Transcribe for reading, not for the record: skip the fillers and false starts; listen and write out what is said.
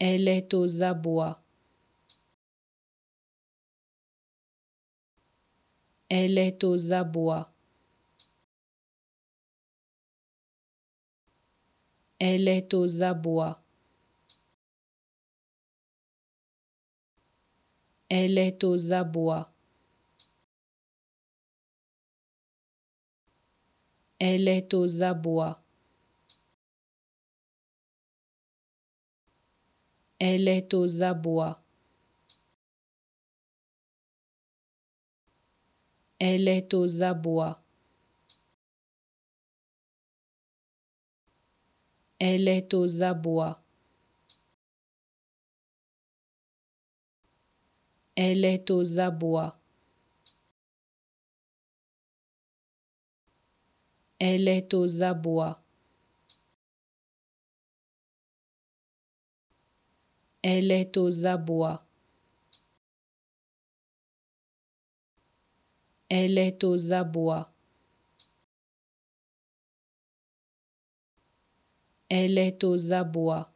Elle est aux abois. Elle est aux abois. Elle est aux abois. Elle est aux abois. Elle est aux abois. Elle est aux abois. Elle est aux abois. Elle est aux abois. Elle est aux abois. Elle est aux abois. Elle est aux abois. Elle est aux abois. Elle est aux abois.